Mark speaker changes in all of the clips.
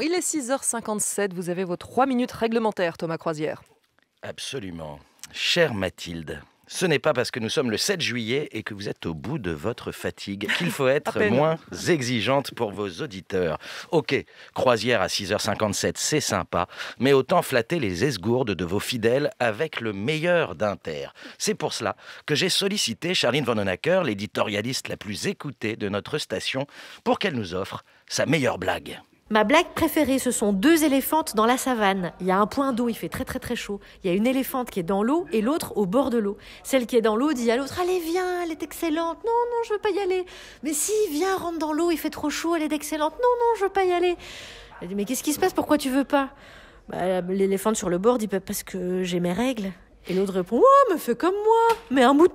Speaker 1: Il est 6h57, vous avez vos 3 minutes réglementaires, Thomas Croisière.
Speaker 2: Absolument. Chère Mathilde, ce n'est pas parce que nous sommes le 7 juillet et que vous êtes au bout de votre fatigue qu'il faut être moins exigeante pour vos auditeurs. Ok, croisière à 6h57, c'est sympa, mais autant flatter les esgourdes de vos fidèles avec le meilleur d'Inter. C'est pour cela que j'ai sollicité Charline Vanhoenacker, l'éditorialiste la plus écoutée de notre station, pour qu'elle nous offre sa meilleure blague.
Speaker 3: Ma blague préférée, ce sont 2 éléphantes dans la savane. Il y a un point d'eau, il fait très très très chaud. Il y a une éléphante qui est dans l'eau et l'autre au bord de l'eau. Celle qui est dans l'eau dit à l'autre « Allez, viens, elle est excellente. Non, non, je veux pas y aller. Mais si, viens, rentre dans l'eau, il fait trop chaud, elle est excellente. Non, non, je veux pas y aller. » Elle dit « Mais qu'est-ce qui se passe? Pourquoi tu veux pas ?» L'éléphante sur le bord dit « Parce que j'ai mes règles. » Et l'autre répond « Oh, mais fais comme moi, mais un mouton. »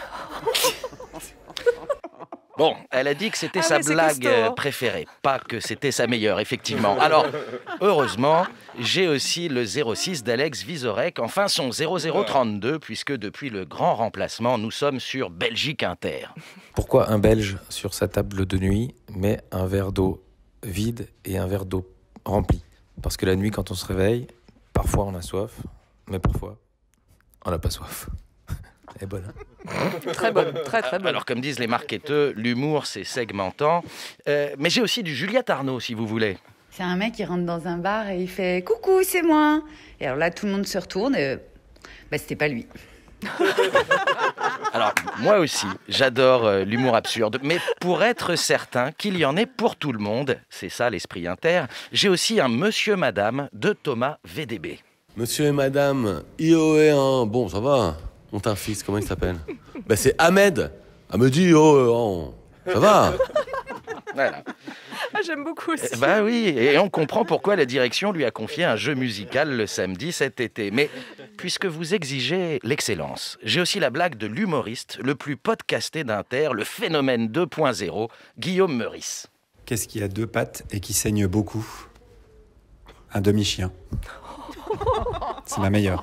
Speaker 2: Bon, elle a dit que c'était sa blague préférée, pas que c'était sa meilleure, effectivement. Alors, heureusement, j'ai aussi le 06 d'Alex Vizorek, enfin son 0032, puisque depuis le grand remplacement, nous sommes sur Belgique Inter.
Speaker 4: Pourquoi un Belge, sur sa table de nuit, met un verre d'eau vide et un verre d'eau rempli? Parce que la nuit, quand on se réveille, parfois on a soif, mais parfois on n'a pas soif. Elle est bonne, hein?
Speaker 1: Très bonne, très très bonne.
Speaker 2: Alors, comme disent les marketeurs, l'humour, c'est segmentant. Mais j'ai aussi du Juliette Arnaud, si vous voulez.
Speaker 5: C'est un mec qui rentre dans un bar et il fait « Coucou, c'est moi !» Et alors là, tout le monde se retourne et c'était pas lui.
Speaker 2: Alors, moi aussi, j'adore l'humour absurde. Mais pour être certain qu'il y en ait pour tout le monde, c'est ça l'esprit Inter, j'ai aussi un Monsieur Madame de Thomas VDB.
Speaker 6: Monsieur et Madame, IOE1, bon, ça va. On t'a un fils, comment il s'appelle? C'est Ahmed. Elle me dit, ça va.
Speaker 2: Voilà.
Speaker 1: J'aime beaucoup aussi.
Speaker 2: Oui, et on comprend pourquoi la direction lui a confié un jeu musical le samedi cet été. Mais puisque vous exigez l'excellence, j'ai aussi la blague de l'humoriste le plus podcasté d'Inter, le phénomène 2.0, Guillaume Meurice.
Speaker 7: Qu'est-ce qui a 2 pattes et qui saigne beaucoup? Un demi-chien. C'est ma meilleure.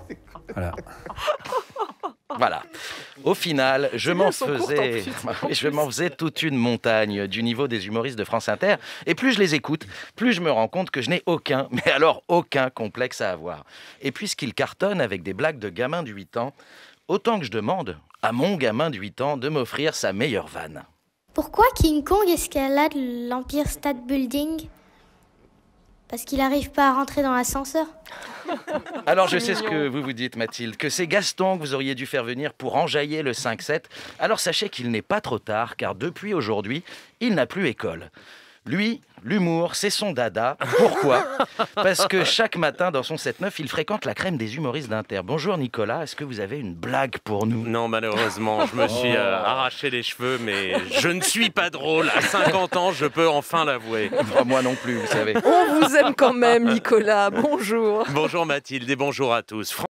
Speaker 2: Voilà. Au final, je m'en faisais toute une montagne du niveau des humoristes de France Inter. Et plus je les écoute, plus je me rends compte que je n'ai aucun complexe à avoir. Et puisqu'ils cartonnent avec des blagues de gamins de 8 ans, autant que je demande à mon gamin de 8 ans de m'offrir sa meilleure vanne.
Speaker 8: Pourquoi King Kong escalade l'Empire State Building? Parce qu'il n'arrive pas à rentrer dans l'ascenseur.
Speaker 2: Alors je sais ce que vous vous dites, Mathilde, que c'est Gaston que vous auriez dû faire venir pour enjailler le 5-7. Alors sachez qu'il n'est pas trop tard, car depuis aujourd'hui, il n'a plus école. Lui, l'humour, c'est son dada. Pourquoi? Parce que chaque matin, dans son 7-9, il fréquente la crème des humoristes d'Inter. Bonjour Nicolas, est-ce que vous avez une blague pour nous?
Speaker 9: Non, malheureusement, je me suis arraché les cheveux, mais je ne suis pas drôle. À 50 ans, je peux enfin l'avouer.
Speaker 2: Moi non plus, vous savez.
Speaker 1: On vous aime quand même, Nicolas. Bonjour.
Speaker 9: Bonjour Mathilde et bonjour à tous.